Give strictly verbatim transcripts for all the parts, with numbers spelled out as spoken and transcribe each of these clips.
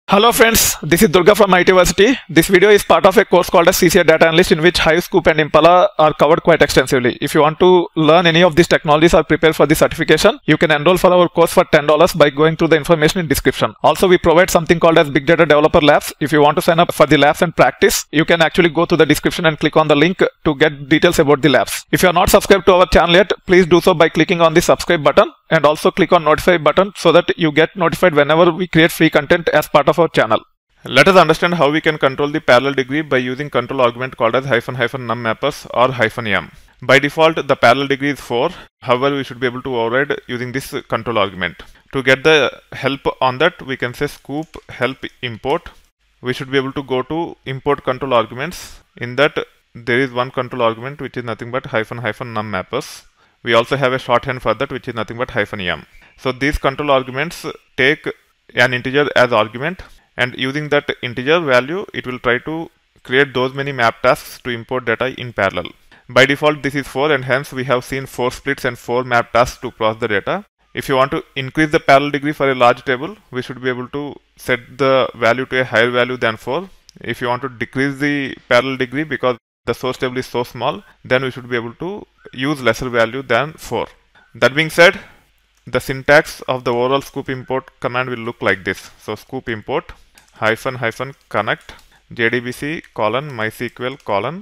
Hello friends, this is Durga from ITversity. This video is part of a course called as C C A Data Analyst, in which Hive, Scoop and Impala are covered quite extensively. If you want to learn any of these technologies or prepare for the certification, you can enroll for our course for ten dollars by going through the information in description. Also, we provide something called as Big Data Developer Labs. If you want to sign up for the labs and practice, you can actually go to the description and click on the link to get details about the labs. If you are not subscribed to our channel yet, please do so by clicking on the subscribe button and also click on notify button so that you get notified whenever we create free content as part of our channel. Let us understand how we can control the parallel degree by using control argument called as hyphen hyphen num mappers or hyphen yum. By default, the parallel degree is four. However, we should be able to override using this control argument. To get the help on that, we can say scoop help import. We should be able to go to import control arguments. In that, there is one control argument which is nothing but hyphen hyphen num mappers. We also have a shorthand for that which is nothing but hyphen yum. So these control arguments take an integer as argument, and using that integer value, it will try to create those many map tasks to import data in parallel. By default, this is four, and hence we have seen four splits and four map tasks to process the data. If you want to increase the parallel degree for a large table, we should be able to set the value to a higher value than four. If you want to decrease the parallel degree because the source table is so small, then we should be able to use lesser value than four. That being said, the syntax of the overall scoop import command will look like this. So scoop import hyphen hyphen connect jdbc colon mysql colon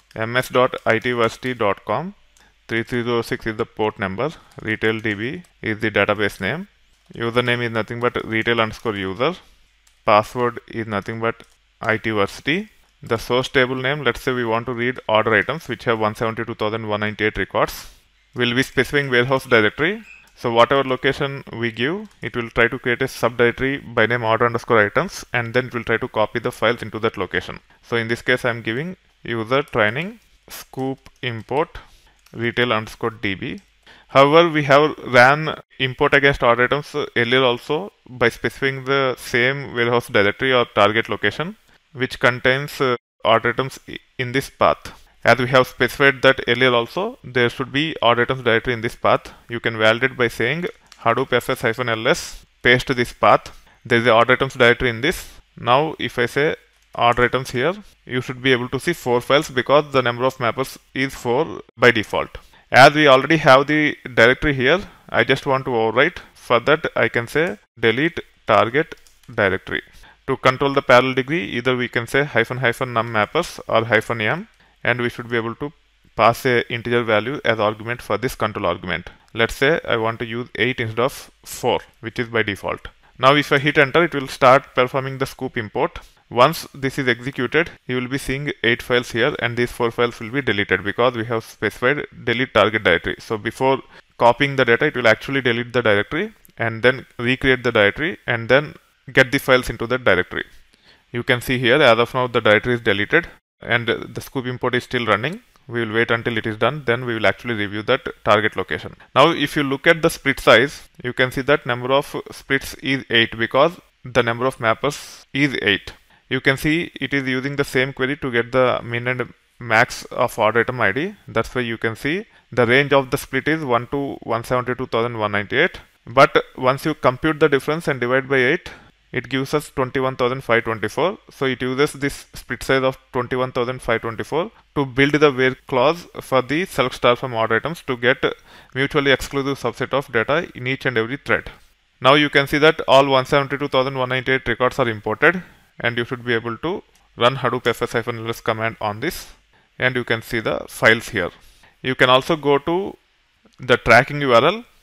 ms.itversity dot com, three three zero six is the port number, retail db is the database name, username is nothing but retail underscore user, password is nothing but itversity. The source table name, let's say we want to read order items which have one hundred seventy-two thousand one hundred ninety-eight records. We'll be specifying warehouse directory. So whatever location we give, it will try to create a subdirectory by name order underscore items, and then it will try to copy the files into that location. So in this case, I am giving user training scoop import retail underscore db. However, we have ran import against order items earlier also by specifying the same warehouse directory or target location which contains uh, order items in this path. As we have specified that earlier also, there should be order items directory in this path. You can validate by saying hadoop fs-ls, paste this path. There is a order items directory in this. Now if I say order items here, you should be able to see four files because the number of mappers is four by default. As we already have the directory here, I just want to overwrite. For that, I can say delete target directory. To control the parallel degree, either we can say hyphen hyphen num mappers or hyphen yum, and we should be able to pass a integer value as argument for this control argument. Let's say I want to use eight instead of four, which is by default. Now if I hit enter, it will start performing the scoop import. Once this is executed, you will be seeing eight files here, and these four files will be deleted because we have specified delete target directory. So before copying the data, it will actually delete the directory and then recreate the directory and then get the files into that directory. You can see here, as of now, the directory is deleted and the scoop import is still running. We will wait until it is done, then we will actually review that target location. Now if you look at the split size, you can see that number of splits is eight because the number of mappers is eight. You can see it is using the same query to get the min and max of order item I D. That's why you can see the range of the split is one to one hundred seventy-two thousand one hundred ninety-eight. But once you compute the difference and divide by eight, it gives us twenty-one thousand five hundred twenty-four. So it uses this split size of twenty-one thousand five hundred twenty-four to build the where clause for the select star from order items to get mutually exclusive subset of data in each and every thread. Now you can see that all one hundred seventy-two thousand one hundred ninety-eight records are imported, and you should be able to run hadoop fs-ls command on this, and you can see the files here. You can also go to the tracking U R L.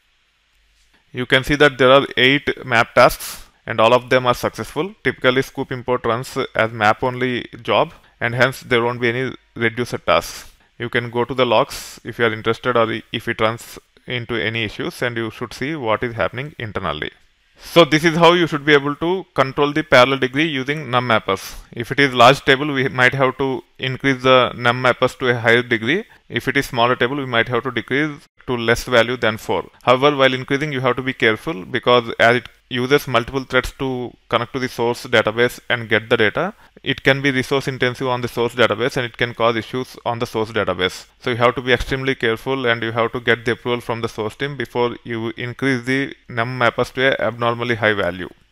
You can see that there are eight map tasks, and all of them are successful. Typically scoop import runs as map only job, and hence there won't be any reducer tasks. You can go to the logs if you are interested, or if it runs into any issues, and you should see what is happening internally. So this is how you should be able to control the parallel degree using num mappers. If it is large table, we might have to increase the num mappers to a higher degree. If it is smaller table, we might have to decrease to less value than four. However, while increasing, you have to be careful because as it uses multiple threads to connect to the source database and get the data, it can be resource intensive on the source database and it can cause issues on the source database. So you have to be extremely careful and you have to get the approval from the source team before you increase the num mappers to a abnormally high value.